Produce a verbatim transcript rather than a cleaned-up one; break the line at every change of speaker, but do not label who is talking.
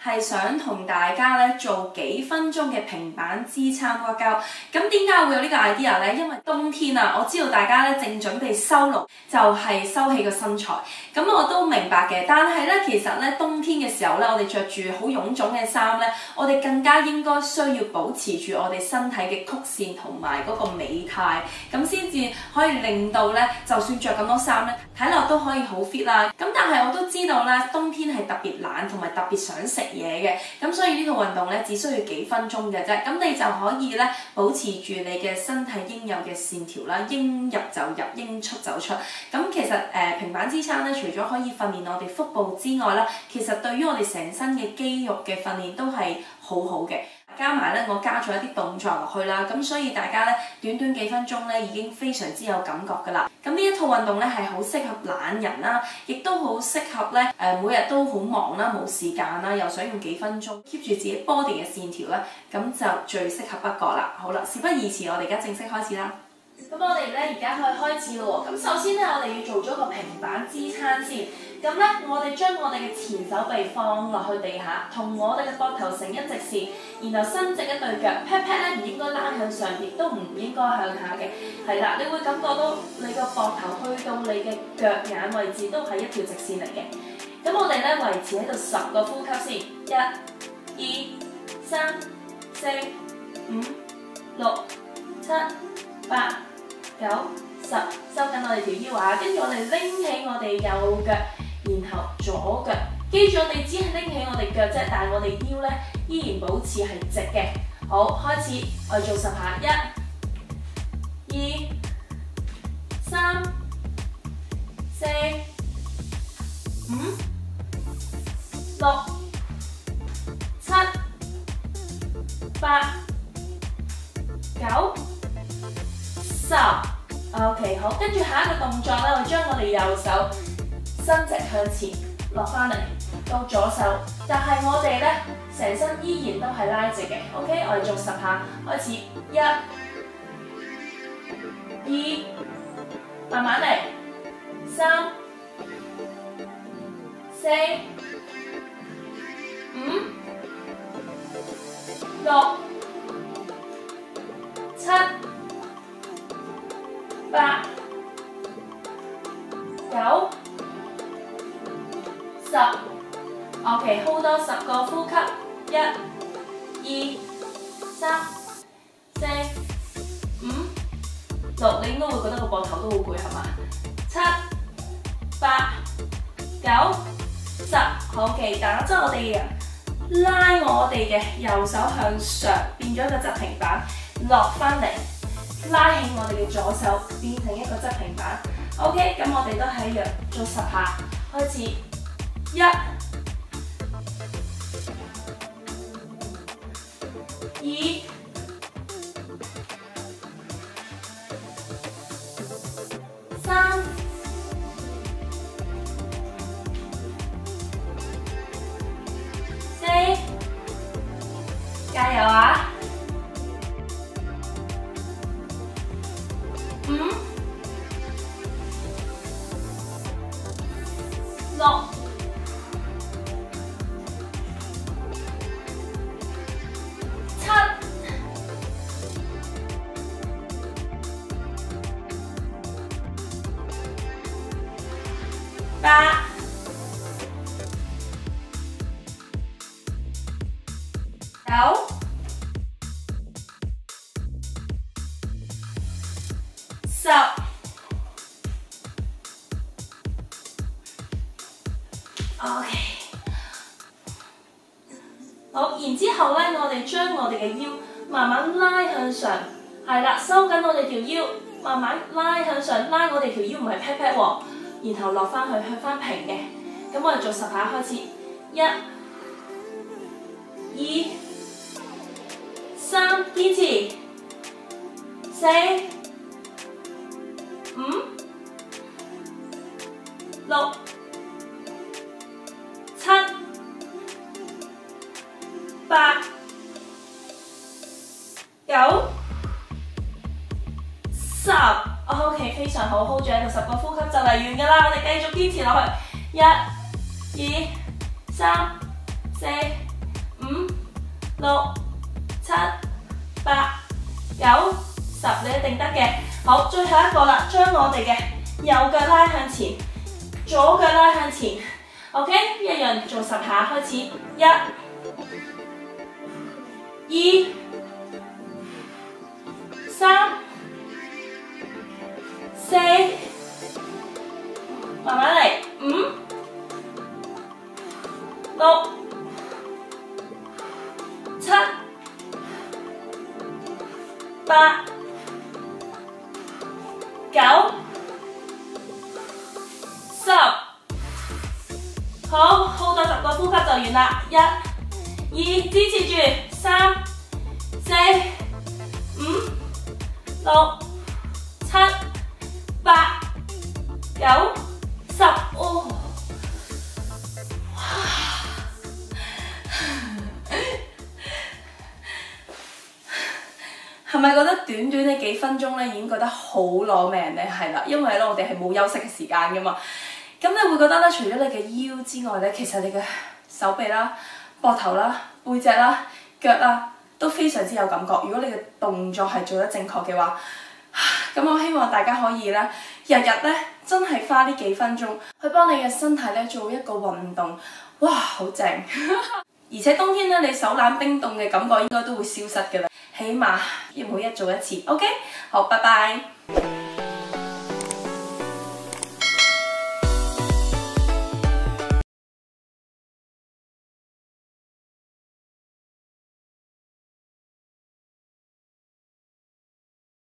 係想同大家咧做幾分鐘嘅平板支撐 workout。咁點解會有呢個 idea 咧？因為冬天啊，我知道大家咧正準備收爐，就係收起個身材。咁我都明白嘅，但係咧其實咧冬天嘅時候咧，我哋着住好臃腫嘅衫咧，我哋更加應該需要保持住我哋身體嘅曲線同埋嗰個美態，咁先至可以令到咧，就算着咁多衫咧，睇落都可以好 fit 啦。咁但係我都知道咧，冬天係特別懶同埋特別想食嘢嘅，咁所以呢套運動咧只需要幾分鐘嘅啫，咁你就可以咧保持住你嘅身體應有嘅線條啦，應入就入，應出就出。咁其實誒、呃、平板支撐咧，除咗可以訓練我哋腹部之外啦，其實對於我哋成身嘅肌肉嘅訓練都係好好嘅。加埋咧，我加咗一啲動作落去啦，咁所以大家咧短短幾分鐘咧已經非常之有感覺㗎啦。咁呢一套運動咧係好適合懶人啦，亦都好適合咧誒、呃、每日都好忙啦，冇時間啦，又想用幾分鐘 keep 住自己 body 嘅線條咧，咁就最適合不過啦。好啦，事不宜遲，我哋而家正式開始啦。咁我哋咧而家可以開始咯喎。咁首先咧，我哋要做咗個平板支撐先。咁咧，我哋將我哋嘅前手臂放落去地下，同我哋嘅膊頭成一直線，然後伸直一對腳 pat pat 咧唔應該拉向上，亦都唔應該向下嘅。係啦，你會感覺到你個膊頭去到你嘅腳眼位置都係一條直線嚟嘅。咁我哋咧維持喺度十個呼吸先，一、二、三、四、五、六、七、八、九、十，收緊我哋條腰啊，跟住我哋拎起我哋右腳。然後左腳，記住我哋只係拎起我哋腳啫，但係我哋腰咧依然保持係直嘅。好，開始，我哋做十下，一、二、三、四、五、六、七、八、九、十。OK， 好，跟住下一個動作咧，我將我哋右手伸直向前，落翻嚟到左手，但係我哋咧成身依然都係拉直嘅。OK， 我哋做十下，開始，一、二，慢慢嚟，三、四、五、六、七、八、九。十 ，OK，hold 多十個呼吸，一、二、三、四、五、六，你應該會覺得個膊頭都好攰係嘛？七、八、九、十，好嘅，打側我哋啊，拉我哋嘅右手向上，變咗一個側平板，落翻嚟，拉起我哋嘅左手，變成一個側平板。OK， 咁我哋都係一樣做十下，開始。一、二、三、四，加油啊！五、六。八、九、十。OK， 好，然之後咧，我哋將我哋嘅腰慢慢拉向上，係啦，收緊我哋條腰，慢慢拉向上，拉我哋條腰唔係 pat pat 喎。然後落翻去，向翻平嘅。咁我哋做十下，開始，一、二、三，堅持，四、五、六、七、八、九、十。OK， 非常好 ，hold 住喺度十個呼吸就嚟完㗎啦，我哋繼續堅持落去，一、二、三、四、 六、七、八、九、十，你一定得嘅。好，最後一個啦，將我哋嘅右腳拉向前，左腳拉向前 ，OK， 一樣做十下，開始，一、二、三、四，慢慢嚟，五、六、七、八、九、十，好 ，hold 到十個呼吸就完啦。一、二，支持住，三、四、五、六、七、八、九、十，哦，係咪覺得短短嘅幾分鐘咧，已經覺得好攞命咧？係啦，因為咧我哋係冇休息嘅時間噶嘛。咁你會覺得咧，除咗你嘅腰之外咧，其實你嘅手臂啦、膊頭啦、背脊啦、腳啦都非常之有感覺。如果你嘅動作係做得正確嘅話，咁我希望大家可以咧，日日咧真係花呢幾分鐘去幫你嘅身體咧做一個運動，哇，好正！而且冬天咧，你手冷冰凍嘅感覺應該都會消失㗎啦。起碼要每日做一次 ，OK？ 好，拜拜。